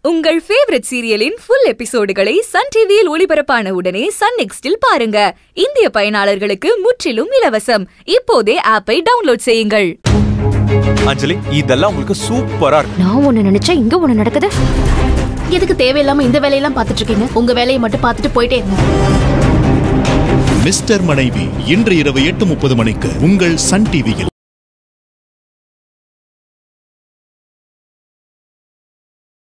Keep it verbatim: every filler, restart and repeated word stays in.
உங்கள் ஃபேவரட் சீரியலின் ஃபுல் எபிசோடுகளை சன் டிவியில் ஒளிபரப்பான உடனே சன் நெக்ஸ்டில் பாருங்க. இந்திய பயனாளர்களுக்கு முற்றிலும் இலவசம். இப்போதே ஆப்பை டவுன்லோட் செய்யுங்கள். அஞ்சலி, இதெல்லாம் உங்களுக்கு சூப்பரா இருக்கு. நான் ஒன்னு நினைச்சா இங்க ஒன்னு நடக்குது. எதுக்கு தேவையில்லாம இந்த வேலையெல்லாம் பார்த்துட்டு இருக்கீங்க? உங்க வேலையை மட்டும் பார்த்துட்டு போயிட்டே இருங்க. மிஸ்டர் மனைவி இன்று இரவு எட்டு முப்பது மணிக்கு உங்கள் சன் டிவியில்.